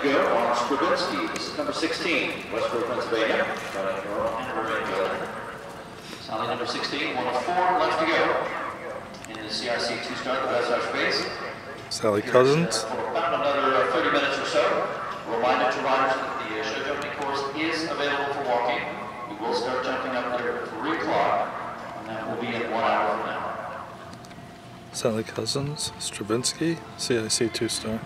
go on Stravinsky. This is number 16, Westbrook, Pennsylvania. Sally number 16, 1 of 4 left to go. In the CRC 2-star, the best race. Sally Cousins. For about another 30 minutes or so. Reminder to riders that the show jumping course is available for walking. We will start jumping up there at 3 o'clock, and that will be in 1 hour from now. Sally Cousins, Stravinsky, CIC 2-star.